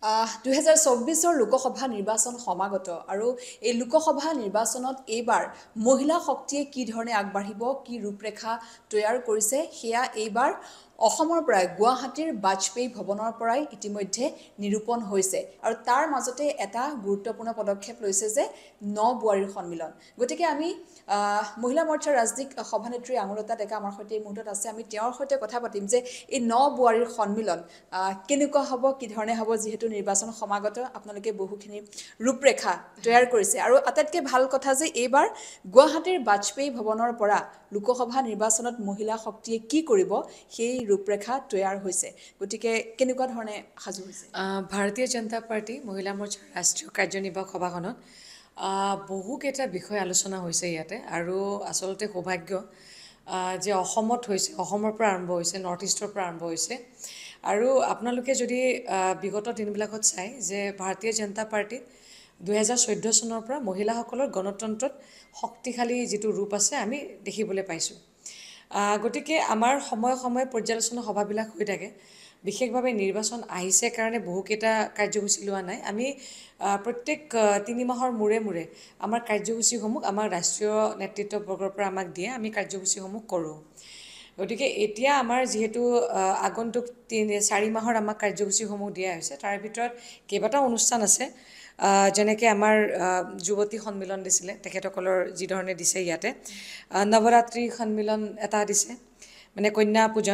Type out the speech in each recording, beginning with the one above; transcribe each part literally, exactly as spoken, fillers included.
দুই হাজাৰ চৌব্বিছৰ লোকসভা নিৰ্বাচন সমাগত আৰু এই লোকসভা নিৰ্বাচনত এইবাৰ মহিলা শক্তিয়ে কি ধৰণে আগবাঢ়িব কি ৰূপৰেখা তৈয়াৰ কৰিছে সেয়া এইবাৰ অসমৰ পৰাই গুৱাহাটীৰ বাজপেয়ী ভৱনৰ পৰাই ইতিমধ্যে নিৰূপণ হৈছে আৰু তাৰ মাজতে এটা গুৰুত্বপূৰ্ণ পদক্ষেপ লৈছে যে ন বোৱাৰীৰ সন্মিলন গতিকে আমি মহিলা মৰ্চাৰ ৰাজনীতিক সভানেত্ৰী আঙুৰলতা ডেকা আমাৰ সৈতে এই মুহূৰ্তত আছে আমি তেওঁৰ সৈতে কথা পাতিম যে এই ন বোৱাৰীৰ সন্মিলন কেনেকুৱা হ'ব কি ধৰণে হ'ব যিহেতু নিৰ্বাচন সমাগত আপোনালোকে বহুখিনি ৰূপৰেখা তৈয়াৰ কৰিছে আৰু আটাইতকৈ ভাল কথা যে এইবাৰ গুৱাহাটীৰ বাজপেয়ী ভৱনৰ পৰা লোকসভা নিৰ্বাচনত মহিলা শক্তিয়ে কি কৰিব সেই ৰূপৰেখা তৈয়াৰ হৈছে গতিকে কেনেকুৱা ধৰণে সাজু হৈছে ভাৰতীয় জনতা পাৰ্টি মহিলা মৰ্চাৰ ৰাষ্ট্ৰীয় কাৰ্যনিৰ্বাহক সভাখনত বহুকেইটা বিষয় আলোচনা হৈছে ইয়াতে আৰু আচলতে সৌভাগ্য যে অসমত হৈছে অসমৰ পৰা আৰম্ভ হৈছে নৰ্থ ইষ্টৰ পৰা আৰম্ভ হৈছে আৰু আপোনালোকে যদি বিগত দিনবিলাকত চাই যে ভাৰতীয় জনতা পাৰ্টিত দুহেজাৰ চৈধ্য চনৰ পৰা মহিলাসকলৰ গণতন্ত্ৰত শক্তিশালী যিটো ৰূপ আছে আমি দেখিবলৈ পাইছোঁ গতিকে আমাৰ সময়ে সময়ে পৰ্যালোচনা সভাবিলাক হৈ থাকে বিশেষভাৱে নিৰ্বাচন আহিছে কাৰণে বহুকেইটা কাৰ্যসূচী লোৱা নাই আমি প্ৰত্যেক তিনি মাহৰ মূৰে মূৰে আমাৰ কাৰ্যসূচীসমূহ আমাৰ ৰাষ্ট্ৰীয় নেতৃত্ববৰ্গৰ পৰা আমাক দিয়ে আমি কাৰ্যসূচীসমূহ কৰোঁ গতিকে এতিয়া আমাৰ যিহেতু আগন্তুক তিনি চাৰি মাহৰ আমাক কাৰ্যসূচীসমূহ দিয়া হৈছে তাৰ ভিতৰত কেইবাটাও অনুষ্ঠান আছে যেনেকৈ আমাৰ যুৱতী সন্মিলন দিছিলে তেখেতসকলৰ যি ধৰণে দিছে ইয়াতে নৱৰাত্ৰি সন্মিলন এটা দিছে মানে কন্যা পূজন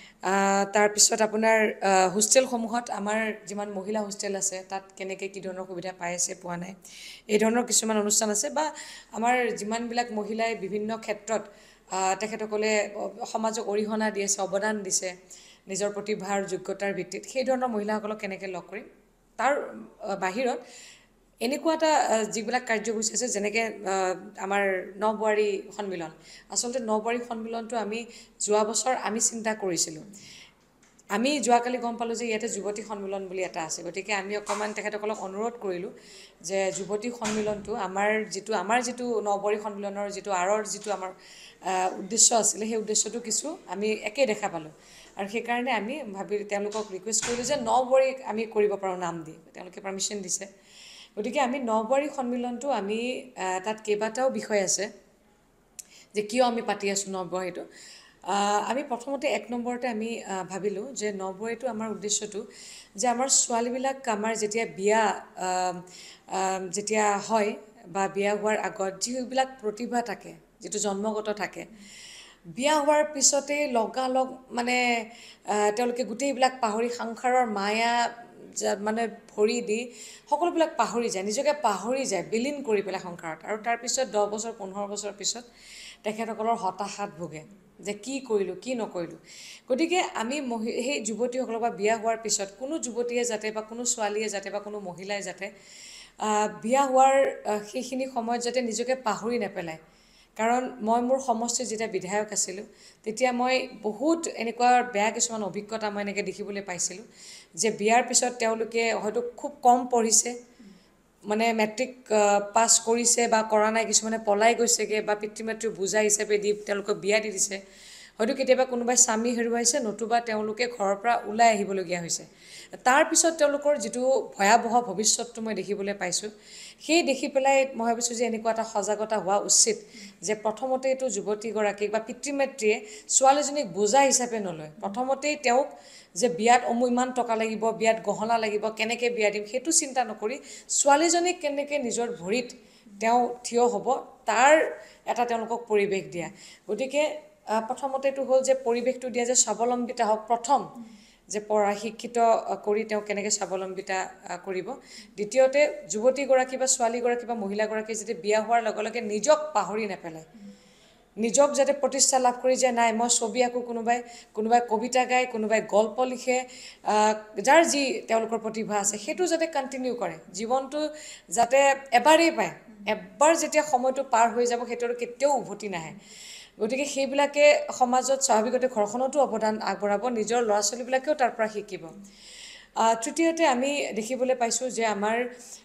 তাৰপিছত আপোনাৰ হোষ্টেলসমূহত আমাৰ যিমান মহিলা হোষ্টেল আছে তাত কেনেকৈ কি ধৰণৰ সুবিধা পাই আছে পোৱা নাই এই ধৰণৰ কিছুমান অনুষ্ঠান আছে বা আমাৰ যিমানবিলাক মহিলাই বিভিন্ন ক্ষেত্ৰত তেখেতসকলে সমাজক অৰিহণা দি আছে অৱদান দিছে নিজৰ প্ৰতিভাৰ যোগ্যতাৰ ভিত্তিত সেই ধৰণৰ মহিলাসকলক কেনেকৈ লগ কৰিম তাৰ বাহিৰত এনেকুৱা এটা যিবিলাক কাৰ্যসূচী আছে যেনেকৈ আমাৰ ন বোৱাৰী সন্মিলন আচলতে ন বোৱাৰী সন্মিলনটো আমি যোৱা বছৰ আমি চিন্তা কৰিছিলোঁ আমি যোৱাকালি গম পালোঁ যে ইয়াতে যুৱতী সন্মিলন বুলি এটা আছে গতিকে আমি অকণমান তেখেতসকলক অনুৰোধ কৰিলোঁ যে যুৱতী সন্মিলনটো আমাৰ যিটো আমাৰ যিটো ন বোৱাৰী সন্মিলনৰ যিটো আঁৰৰ যিটো আমাৰ উদ্দেশ্য আছিলে সেই উদ্দেশ্যটো কিছু আমি একেই দেখা পালোঁ আৰু সেইকাৰণে আমি ভাবি তেওঁলোকক ৰিকুৱেষ্ট কৰিলোঁ যে ন বোৱাৰী আমি কৰিব পাৰোঁ নাম দি তেওঁলোকে পাৰ্মিশ্যন দিছে গতিকে আমি ন বোৱাৰী সন্মিলনটো আমি তাত কেইবাটাও বিষয় আছে যে কিয় আমি পাতি আছোঁ ন বোৱাৰীটো আমি প্ৰথমতে এক নম্বৰতে আমি ভাবিলোঁ যে ন বোৱাৰীটো আমাৰ উদ্দেশ্যটো যে আমাৰ ছোৱালীবিলাক আমাৰ যেতিয়া বিয়া যেতিয়া হয় বা বিয়া হোৱাৰ আগত যিবিলাক প্ৰতিভা থাকে যিটো জন্মগত থাকে বিয়া হোৱাৰ পিছতেই লগালগ মানে তেওঁলোকে গোটেইবিলাক পাহৰি সংসাৰৰ মায়া মানে ভৰি দি সকলোবিলাক পাহৰি যায় নিজকে পাহৰি যায় বিলীন কৰি পেলাই সংসাৰত আৰু তাৰপিছত দহ বছৰ পোন্ধৰ বছৰ পিছত তেখেতসকলৰ হতাশাত ভোগে যে কি কৰিলোঁ কি নকৰিলোঁ গতিকে আমি মহি সেই যুৱতীসকলক বা বিয়া হোৱাৰ পিছত কোনো যুৱতীয়ে যাতে বা কোনো ছোৱালীয়ে যাতে বা কোনো মহিলাই যাতে বিয়া হোৱাৰ সেইখিনি সময়ত যাতে নিজকে পাহৰি নেপেলায় কাৰণ মই মোৰ সমষ্টিৰ যেতিয়া বিধায়ক আছিলোঁ তেতিয়া মই বহুত এনেকুৱা বেয়া কিছুমান অভিজ্ঞতা মই এনেকৈ দেখিবলৈ পাইছিলোঁ যে বিয়াৰ পিছত তেওঁলোকে হয়তো খুব কম পঢ়িছে মানে মেট্ৰিক পাছ কৰিছে বা কৰা নাই কিছুমানে পলাই গৈছেগৈ বা পিতৃ মাতৃৰ বোজা হিচাপে দি তেওঁলোকক বিয়া দি দিছে হয়তো কেতিয়াবা কোনোবাই স্বামী হেৰুৱাইছে নতুবা তেওঁলোকে ঘৰৰ পৰা ওলাই আহিবলগীয়া হৈছে তাৰপিছত তেওঁলোকৰ যিটো ভয়াৱহ ভৱিষ্যতটো মই দেখিবলৈ পাইছোঁ সেই দেখি পেলাই মই ভাবিছোঁ যে এনেকুৱা এটা সজাগতা হোৱা উচিত যে প্ৰথমতে এইটো যুৱতীগৰাকীক বা পিতৃ মাতৃয়ে ছোৱালীজনীক বোজা হিচাপে নলয় প্ৰথমতেই তেওঁক যে বিয়াত অমু ইমান টকা লাগিব বিয়াত গহনা লাগিব কেনেকৈ বিয়া দিম সেইটো চিন্তা নকৰি ছোৱালীজনীক কেনেকৈ নিজৰ ভৰিত তেওঁ থিয় হ'ব তাৰ এটা তেওঁলোকক পৰিৱেশ দিয়া গতিকে প্ৰথমতেটো হ'ল যে পৰিৱেশটো দিয়া যে স্বাৱলম্বিতা হওক প্ৰথম যে পঢ়া শিক্ষিত কৰি তেওঁ কেনেকৈ স্বাৱলম্বিতা কৰিব দ্বিতীয়তে যুৱতীগৰাকী বা ছোৱালীগৰাকী বা মহিলাগৰাকী যদি বিয়া হোৱাৰ লগে লগে নিজক পাহৰি নেপেলায় নিজক যাতে প্ৰতিষ্ঠা লাভ কৰি যে নাই মই ছবি আঁকো কোনোবাই কোনোবাই কবিতা গায় কোনোবাই গল্প লিখে যাৰ যি তেওঁলোকৰ প্ৰতিভা আছে সেইটো যাতে কণ্টিনিউ কৰে জীৱনটো যাতে এবাৰেই পায় এবাৰ যেতিয়া সময়টো পাৰ হৈ যাব সেইটো কেতিয়াও উভতি নাহে গতিকে সেইবিলাকে সমাজত স্বাভাৱিকতে ঘৰখনতো অৱদান আগবঢ়াব নিজৰ ল'ৰা ছোৱালীবিলাকেও তাৰ পৰা শিকিব তৃতীয়তে আমি দেখিবলৈ পাইছোঁ যে আমাৰ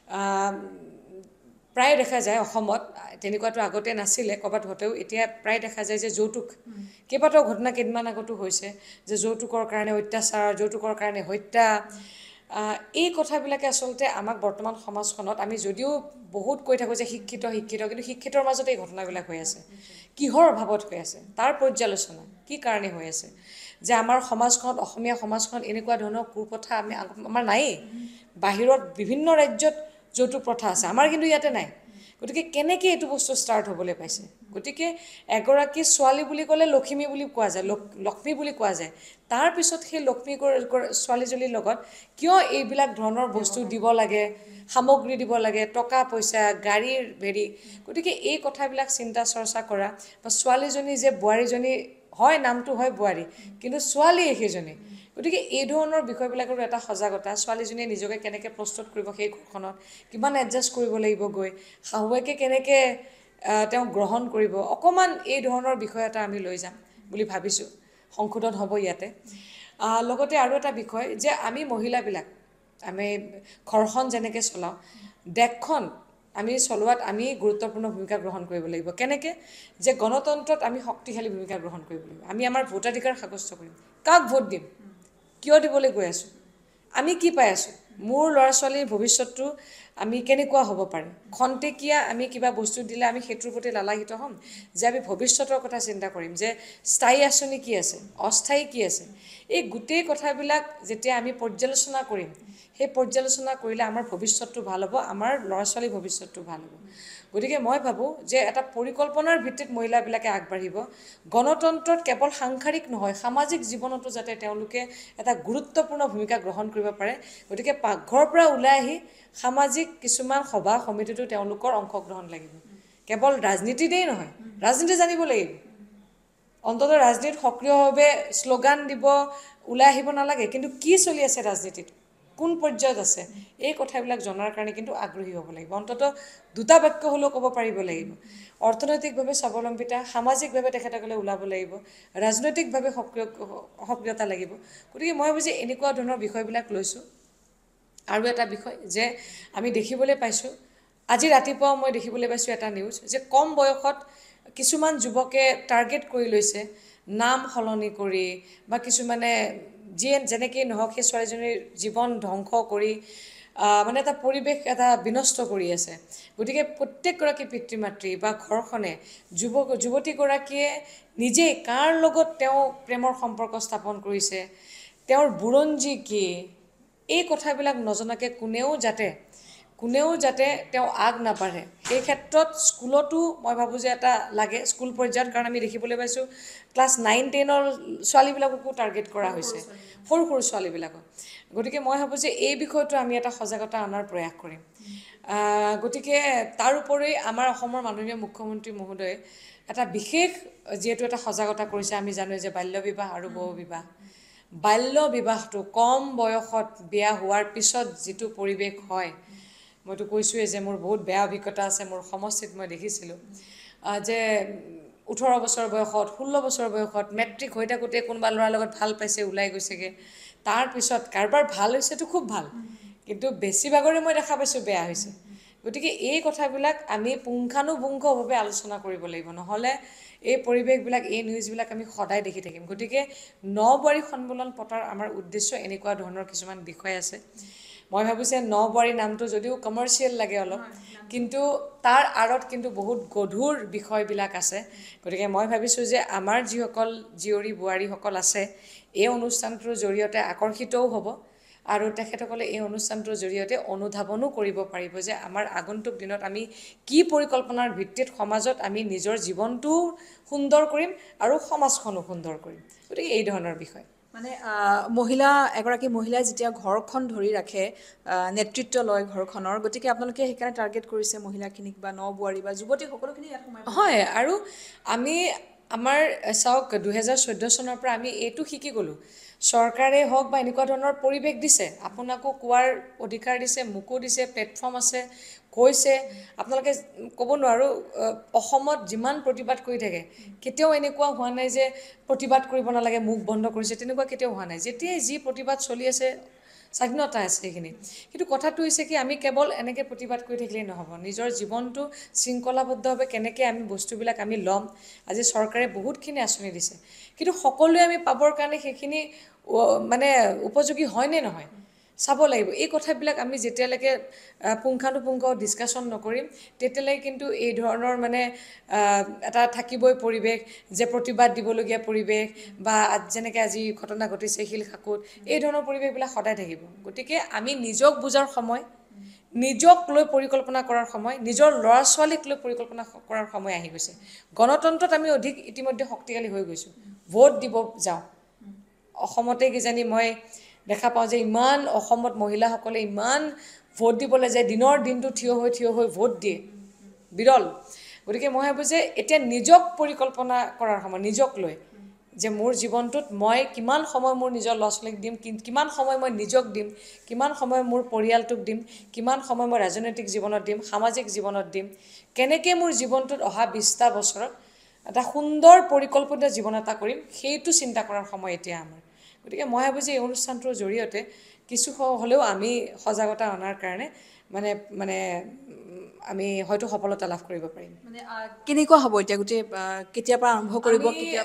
প্ৰায় দেখা যায় অসমত তেনেকুৱাটো আগতে নাছিলে ক'ৰবাত হতেও এতিয়া প্ৰায় দেখা যায় যে যৌতুক কেইবাটাও ঘটনা কেইদিনমান আগতো হৈছে যে যৌতুকৰ কাৰণে অত্যাচাৰ যৌতুকৰ কাৰণে হত্যা এই কথাবিলাকে আচলতে আমাক বৰ্তমান সমাজখনত আমি যদিও বহুত কৈ থাকোঁ যে শিক্ষিত শিক্ষিত কিন্তু শিক্ষিতৰ মাজতে এই ঘটনাবিলাক হৈ আছে কিহৰ অভাৱত হৈ আছে তাৰ পৰ্যালোচনা কি কাৰণে হৈ আছে যে আমাৰ সমাজখনত অসমীয়া সমাজখনত এনেকুৱা ধৰণৰ কুপ্ৰথা আমি আমাৰ নায়েই বাহিৰত বিভিন্ন ৰাজ্যত যৌতুক প্ৰথা আছে আমাৰ কিন্তু ইয়াতে নাই গতিকে কেনেকৈ এইটো বস্তু ষ্টাৰ্ট হ'বলৈ পাইছে গতিকে এগৰাকী ছোৱালী বুলি ক'লে লক্ষ্মী বুলি কোৱা যায় লক্ষ্মী বুলি কোৱা যায় তাৰপিছত সেই লক্ষ্মী ছোৱালীজনীৰ লগত কিয় এইবিলাক ধৰণৰ বস্তু দিব লাগে সামগ্ৰী দিব লাগে টকা পইচা গাড়ীৰ হেৰি গতিকে এই কথাবিলাক চিন্তা চৰ্চা কৰা বা ছোৱালীজনী যে বোৱাৰীজনী হয় নামটো হয় বোৱাৰী কিন্তু ছোৱালীয়ে সেইজনী গতিকে এই ধৰণৰ বিষয়বিলাকৰ এটা সজাগতা ছোৱালীজনীয়ে নিজকে কেনেকৈ প্ৰস্তুত কৰিব সেই ঘৰখনত কিমান এডজাষ্ট কৰিব লাগিব গৈ শাহুৱেকে কেনেকৈ তেওঁ গ্ৰহণ কৰিব অকণমান এই ধৰণৰ বিষয় এটা আমি লৈ যাম বুলি ভাবিছোঁ সংশোধন হ'ব ইয়াতে লগতে আৰু এটা বিষয় যে আমি মহিলাবিলাক আমি ঘৰখন যেনেকৈ চলাওঁ দেশখন আমি চলোৱাত আমি গুৰুত্বপূৰ্ণ ভূমিকা গ্ৰহণ কৰিব লাগিব কেনেকৈ যে গণতন্ত্ৰত আমি শক্তিশালী ভূমিকা গ্ৰহণ কৰিব লাগিব আমি আমাৰ ভোটাধিকাৰ সাব্যস্ত কৰিম কাক ভোট দিম কিয় দিবলৈ গৈ আছোঁ আমি কি পাই আছোঁ মোৰ ল'ৰা ছোৱালীৰ ভৱিষ্যতটো আমি কেনেকুৱা হ'ব পাৰে খন্তেকীয়া আমি কিবা বস্তু দিলে আমি সেইটোৰ প্ৰতি লালায়িত হ'ম যে আমি ভৱিষ্যতৰ কথা চিন্তা কৰিম যে স্থায়ী আঁচনি কি আছে অস্থায়ী কি আছে এই গোটেই কথাবিলাক যেতিয়া আমি পৰ্যালোচনা কৰিম সেই পৰ্যালোচনা কৰিলে আমাৰ ভৱিষ্যতটো ভাল হ'ব আমাৰ ল'ৰা ছোৱালীৰ ভৱিষ্যতটো ভাল হ'ব গতিকে মই ভাবোঁ যে এটা পৰিকল্পনাৰ ভিত্তিত মহিলাবিলাকে আগবাঢ়িব গণতন্ত্ৰত কেৱল সাংসাৰিক নহয় সামাজিক জীৱনতো যাতে তেওঁলোকে এটা গুৰুত্বপূৰ্ণ ভূমিকা গ্ৰহণ কৰিব পাৰে গতিকে পাকঘৰৰ পৰা ওলাই আহি সামাজিক কিছুমান সভা সমিতিতো তেওঁলোকৰ অংশগ্ৰহণ লাগিব কেৱল ৰাজনীতিতেই নহয় ৰাজনীতি জানিব লাগিব অন্ততঃ ৰাজনীতিত সক্ৰিয়ভাৱে শ্লোগান দিব ওলাই আহিব নালাগে কিন্তু কি চলি আছে ৰাজনীতিত কোন পৰ্যায়ত আছে এই কথাবিলাক জনাৰ কাৰণে কিন্তু আগ্ৰহী হ'ব লাগিব অন্ততঃ দুটা বাক্য হ'লেও ক'ব পাৰিব লাগিব অৰ্থনৈতিকভাৱে স্বাৱলম্বিতা সামাজিকভাৱে তেখেতসকলে ওলাব লাগিব ৰাজনৈতিকভাৱে সক্ৰিয় সক্ৰিয়তা লাগিব গতিকে মই ভাবোঁ যে এনেকুৱা ধৰণৰ বিষয়বিলাক লৈছোঁ আৰু এটা বিষয় যে আমি দেখিবলৈ পাইছোঁ আজি ৰাতিপুৱা মই দেখিবলৈ পাইছোঁ এটা নিউজ যে কম বয়সত কিছুমান যুৱকে টাৰ্গেট কৰি লৈছে নাম সলনি কৰি বা কিছুমানে যিয়ে যেনেকৈ নহওক সেই ছোৱালীজনীৰ জীৱন ধ্বংস কৰি মানে এটা পৰিৱেশ এটা বিনষ্ট কৰি আছে গতিকে প্ৰত্যেকগৰাকী পিতৃ মাতৃ বা ঘৰখনে যুৱক যুৱতীগৰাকীয়ে নিজেই কাৰ লগত তেওঁ প্ৰেমৰ সম্পৰ্ক স্থাপন কৰিছে তেওঁৰ বুৰঞ্জী কি এই কথাবিলাক নজনাকৈ কোনেও যাতে কোনেও যাতে তেওঁ আগ নাবাঢ়ে এই ক্ষেত্ৰত স্কুলতো মই ভাবোঁ যে এটা লাগে স্কুল পৰ্যায়ত কাৰণ আমি দেখিবলৈ পাইছোঁ ক্লাছ নাইন টেনৰ ছোৱালীবিলাককো টাৰ্গেট কৰা হৈছে সৰু সৰু ছোৱালীবিলাকক গতিকে মই ভাবোঁ যে এই বিষয়টো আমি এটা সজাগতা অনাৰ প্ৰয়াস কৰিম গতিকে তাৰ উপৰি আমাৰ অসমৰ মাননীয় মুখ্যমন্ত্ৰী মহোদয়ে এটা বিশেষ যিহেতু এটা সজাগতা কৰিছে আমি জানো যে বাল্য বিবাহ আৰু বহু বিবাহ বাল্য বিবাহটো কম বয়সত বিয়া হোৱাৰ পিছত যিটো পৰিৱেশ হয় মইতো কৈছোঁৱে যে মোৰ বহুত বেয়া অভিজ্ঞতা আছে মোৰ সমষ্টিত মই দেখিছিলোঁ যে ওঠৰ বছৰ বয়সত ষোল্ল বছৰ বয়সত মেট্ৰিক হৈ থাকোঁতে কোনোবা ল'ৰাৰ লগত ভাল পাইছে ওলাই গৈছেগৈ তাৰপিছত কাৰোবাৰ ভাল হৈছেতো খুব ভাল কিন্তু বেছিভাগৰে মই দেখা পাইছোঁ বেয়া হৈছে গতিকে এই কথাবিলাক আমি পুংখানুপুংখভাৱে আলোচনা কৰিব লাগিব নহ'লে এই পৰিৱেশবিলাক এই নিউজবিলাক আমি সদায় দেখি থাকিম গতিকে ন বোৱাৰী সন্মিলন পতাৰ আমাৰ উদ্দেশ্য এনেকুৱা ধৰণৰ কিছুমান বিষয় আছে মই ভাবোঁ যে ন বোৱাৰী নামটো যদিও কমাৰ্চিয়েল লাগে অলপ কিন্তু তাৰ আঁৰত কিন্তু বহুত গধুৰ বিষয়বিলাক আছে গতিকে মই ভাবিছোঁ যে আমাৰ যিসকল জীয়ৰী বোৱাৰীসকল আছে এই অনুষ্ঠানটোৰ জৰিয়তে আকৰ্ষিতও হ'ব আৰু তেখেতসকলে এই অনুষ্ঠানটোৰ জৰিয়তে অনুধাৱনো কৰিব পাৰিব যে আমাৰ আগন্তুক দিনত আমি কি পৰিকল্পনাৰ ভিত্তিত সমাজত আমি নিজৰ জীৱনটো সুন্দৰ কৰিম আৰু সমাজখনো সুন্দৰ কৰিম গতিকে এই ধৰণৰ বিষয় মানে মহিলা এগৰাকী মহিলাই যেতিয়া ঘৰখন ধৰি ৰাখে নেতৃত্ব লয় ঘৰখনৰ গতিকে আপোনালোকে সেইকাৰণে টাৰ্গেট কৰিছে মহিলাখিনিক বা ন বোৱাৰী বা যুৱতী সকলোখিনি ইয়াত সোমাই হয় আৰু আমি আমাৰ চাওক দুহেজাৰ চৈধ্য চনৰ পৰা আমি এইটো শিকি গ'লোঁ চৰকাৰে হওক বা এনেকুৱা ধৰণৰ পৰিৱেশ দিছে আপোনাকো কোৱাৰ অধিকাৰ দিছে মোকো দিছে প্লেটফৰ্ম আছে কৈছে আপোনালোকে ক'ব নোৱাৰোঁ অসমত যিমান প্ৰতিবাদ কৰি থাকে কেতিয়াও এনেকুৱা হোৱা নাই যে প্ৰতিবাদ কৰিব নালাগে মুখ বন্ধ কৰিছে তেনেকুৱা কেতিয়াও হোৱা নাই যেতিয়াই যি প্ৰতিবাদ চলি আছে স্বাধীনতা আছে সেইখিনি কিন্তু কথাটো হৈছে কি আমি কেৱল এনেকৈ প্ৰতিবাদ কৰি থাকিলেই নহ'ব নিজৰ জীৱনটো শৃংখলাবদ্ধভাৱে কেনেকৈ আমি বস্তুবিলাক আমি ল'ম আজি চৰকাৰে বহুতখিনি আঁচনি দিছে কিন্তু সকলোৱে আমি পাবৰ কাৰণে সেইখিনি মানে উপযোগী হয়নে নহয় চাব লাগিব এই কথাবিলাক আমি যেতিয়ালৈকে পুংখানুপুংখ ডিছকাশ্যন নকৰিম তেতিয়ালৈকে কিন্তু এই ধৰণৰ মানে এটা থাকিবই পৰিৱেশ যে প্ৰতিবাদ দিবলগীয়া পৰিৱেশ বা যেনেকৈ আজি ঘটনা ঘটিছে শিলখাকুত এই ধৰণৰ পৰিৱেশবিলাক সদায় থাকিব গতিকে আমি নিজক বুজাৰ সময় নিজক লৈ পৰিকল্পনা কৰাৰ সময় নিজৰ ল'ৰা ছোৱালীক লৈ পৰিকল্পনা কৰাৰ সময় আহি গৈছে গণতন্ত্ৰত আমি অধিক ইতিমধ্যে শক্তিশালী হৈ গৈছোঁ ভোট দিব যাওঁ অসমতে কিজানি মই দেখা পাওঁ যে ইমান অসমত মহিলাসকলে ইমান ভোট দিবলৈ যায় দিনৰ দিনটো থিয় হৈ থিয় হৈ ভোট দিয়ে বিৰল গতিকে মই ভাবোঁ যে এতিয়া নিজক পৰিকল্পনা কৰাৰ সময় নিজক লৈ যে মোৰ জীৱনটোত মই কিমান সময় মোৰ নিজৰ ল'ৰা ছোৱালীক দিম কিমান সময় মই নিজক দিম কিমান সময় মোৰ পৰিয়ালটোক দিম কিমান সময় মই ৰাজনৈতিক জীৱনত দিম সামাজিক জীৱনত দিম কেনেকৈ মোৰ জীৱনটোত অহা বিছটা বছৰত এটা সুন্দৰ পৰিকল্পিত জীৱন এটা কৰিম সেইটো চিন্তা কৰাৰ সময় এতিয়া আমাৰ গতিকে মই ভাবোঁ যে এই অনুষ্ঠানটোৰ জৰিয়তে কিছু হ'লেও আমি সজাগতা অনাৰ কাৰণে মানে মানে আমি হয়তো সফলতা লাভ কৰিব পাৰিম মানে কেনেকুৱা হ'ব এতিয়া গোটেই কেতিয়াৰ পৰা আৰম্ভ কৰিব কেতিয়া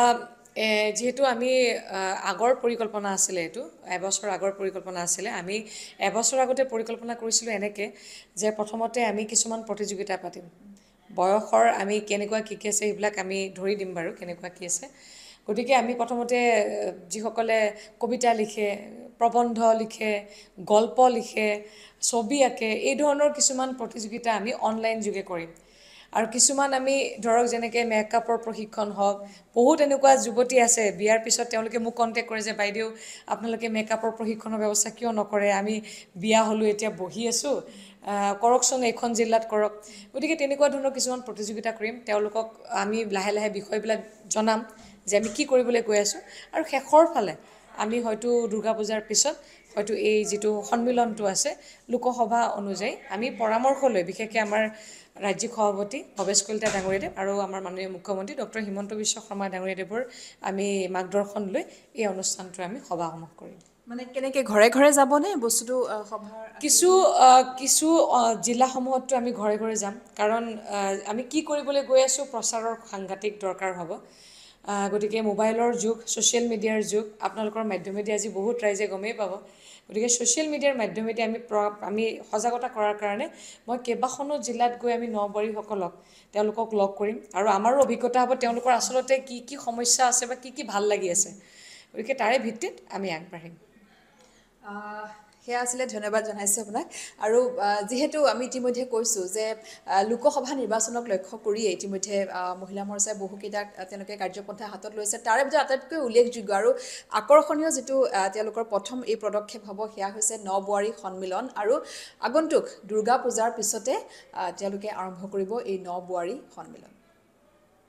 যিহেতু আমি আগৰ পৰিকল্পনা আছিলে এইটো এবছৰ আগৰ পৰিকল্পনা আছিলে আমি এবছৰ আগতে পৰিকল্পনা কৰিছিলোঁ এনেকৈ যে প্ৰথমতে আমি কিছুমান প্ৰতিযোগিতা পাতিম বয়সৰ আমি কেনেকুৱা কি কি আছে সেইবিলাক আমি ধৰি দিম বাৰু কেনেকুৱা কি আছে গতিকে আমি প্ৰথমতে যিসকলে কবিতা লিখে প্ৰবন্ধ লিখে গল্প লিখে ছবি আঁকে এই ধৰণৰ কিছুমান প্ৰতিযোগিতা আমি অনলাইন যোগে কৰিম আৰু কিছুমান আমি ধৰক যেনেকৈ মেকআপৰ প্ৰশিক্ষণ হওক বহুত এনেকুৱা যুৱতী আছে বিয়াৰ পিছত তেওঁলোকে মোক কণ্টেক্ট কৰে যে বাইদেউ আপোনালোকে মেকআপৰ প্ৰশিক্ষণৰ ব্যৱস্থা কিয় নকৰে আমি বিয়া হ'লোঁ এতিয়া বহি আছোঁ কৰকচোন এইখন জিলাত কৰক গতিকে তেনেকুৱা ধৰণৰ কিছুমান প্ৰতিযোগিতা কৰিম তেওঁলোকক আমি লাহে লাহে বিষয়বিলাক জনাম যে আমি কি কৰিবলৈ গৈ আছোঁ আৰু শেষৰ ফালে আমি হয়তো দুৰ্গা পূজাৰ পিছত হয়তো এই যিটো সন্মিলনটো আছে লোকসভা অনুযায়ী আমি পৰামৰ্শ লৈ বিশেষকৈ আমাৰ ৰাজ্যিক সভাপতি ভৱেশ কলিতা ডাঙৰীয়াদেৱ আৰু আমাৰ মাননীয় মুখ্যমন্ত্ৰী ডক্টৰ হিমন্ত বিশ্ব শৰ্মা ডাঙৰীয়াদেৱৰ আমি মাৰ্গদৰ্শন লৈ এই অনুষ্ঠানটো আমি সভাসমূহ কৰিম মানে কেনেকৈ ঘৰে ঘৰে যাবনে বস্তুটো সভাৰ কিছু কিছু জিলাসমূহতো আমি ঘৰে ঘৰে যাম কাৰণ আমি কি কৰিবলৈ গৈ আছোঁ প্ৰচাৰৰ সাংঘাতিক দৰকাৰ হ'ব গতিকে মোবাইলৰ যুগ ছ'চিয়েল মিডিয়াৰ যুগ আপোনালোকৰ মাধ্যমেদি আজি বহুত ৰাইজে গমেই পাব গতিকে ছ'চিয়েল মিডিয়াৰ মাধ্যমেদি আমি আমি সজাগতা কৰাৰ কাৰণে মই কেইবাখনো জিলাত গৈ আমি নৱবোৱাৰীসকলক তেওঁলোকক লগ কৰিম আৰু আমাৰো অভিজ্ঞতা হ'ব তেওঁলোকৰ আচলতে কি কি সমস্যা আছে বা কি কি ভাল লাগি আছে গতিকে তাৰে ভিত্তিত আমি আগবাঢ়িম সেয়া আছিলে ধন্যবাদ জনাইছোঁ আপোনাক আৰু যিহেতু আমি ইতিমধ্যে কৈছোঁ যে লোকসভা নিৰ্বাচনক লক্ষ্য কৰিয়ে ইতিমধ্যে মহিলা মৰ্চাই বহুকেইটা তেওঁলোকে কাৰ্যপন্থা হাতত লৈছে তাৰে ভিতৰত আটাইতকৈ উল্লেখযোগ্য আৰু আকৰ্ষণীয় যিটো তেওঁলোকৰ প্ৰথম এই পদক্ষেপ হ'ব সেয়া হৈছে নৱবোৱাৰী সন্মিলন আৰু আগন্তুক দুৰ্গা পূজাৰ পিছতে তেওঁলোকে আৰম্ভ কৰিব এই নৱবোৱাৰী সন্মিলন